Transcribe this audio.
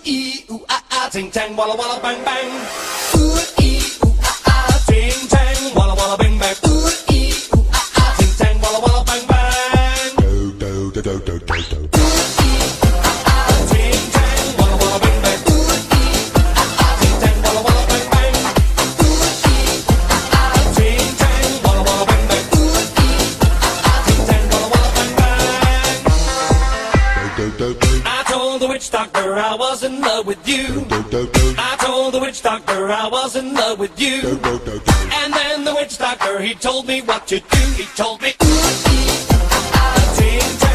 ee ooh ah ah, ting tang walla walla bang bang. Ooh ee ooh ah ah, ting tang walla walla bang bang. Ooh ee ooh ah ah, ting tang walla walla bang bang. Do do do do do do do. Ooh ee ooh ah ah, ting tang walla walla bang bang. Ooh ee ooh ah ah, ting tang walla walla bang bang. Ooh ee ooh ah ah, ting tang walla walla bang bang. Ooh ee ooh ah ah, ting tang walla walla bang bang. Do do do do. I told the witch doctor I was in love with you. I told the witch doctor I was in love with you. And then the witch doctor, he told me what to do. He told me, ooh, ee, ah, ah, ting, ting.